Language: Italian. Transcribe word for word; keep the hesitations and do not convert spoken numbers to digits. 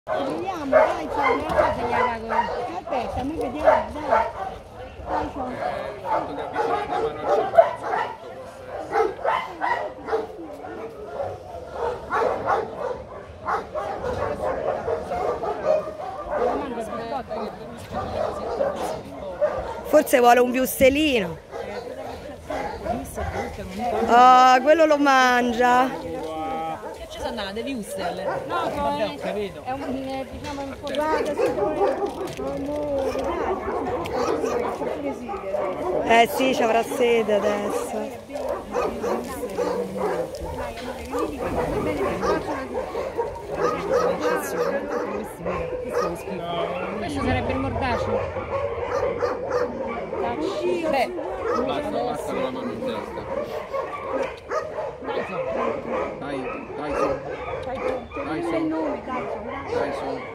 Vediamo, dai, c'è una cosa che la aspetta, mi vediamo, dai. Dai, c'è. Eh, tanto che avvicini la mano al cervello, Forse vuole un viustellino. Ah, oh, quello lo mangia. Che ci sono andate, Wustel? No, vabbè, è, ho capito. è un, eh, diciamo, un po' guarda, Eh sì, ci avrà sede adesso. Questo sarebbe il mordace. Beh, basta, basta con la mano in testa. Dai, dai, su. Dai, su. Dai, su.